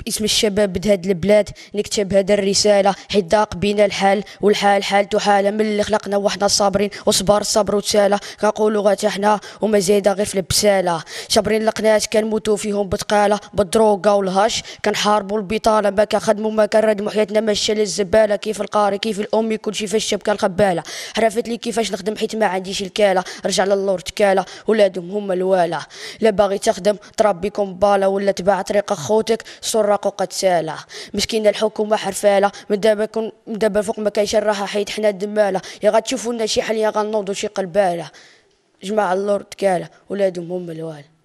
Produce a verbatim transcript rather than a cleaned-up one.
باسم الشباب بهاد البلاد نكتب هاد الرسالة، حيت ضاق بينا الحال والحال حالته حالة من اللي خلقنا وحنا صابرين وصبر الصبر وتسالى. كنقولوا غا حنا وما زايدة غير في البسالة، شابرين القنات كنموتوا فيهم بتقالة بالدروغة والهش، كنحاربوا البطالة ما كنخدموا ما كنردموا حياتنا ماشية للزبالة. كيف القاري كيف الأمي كلشي فاش شبكة الخبالة، حرفت لي كيفاش نخدم حيت ما عنديش الكالة، رجع للور تكالة ولادهم هما الوالا. لا باغي تخدم تربيكم بالا ولا تبع طريق خوتك سراق وقد سالة. مسكينة الحكومة حرفالة من دابا كون من دابا فوق ما كاينش الراحة حيت حنا دمالة، يا غتشوفوا لنا شي حل يا غنوضوا شي قلبالة. جماعة اللور تكالة ولادهم هما الوالا.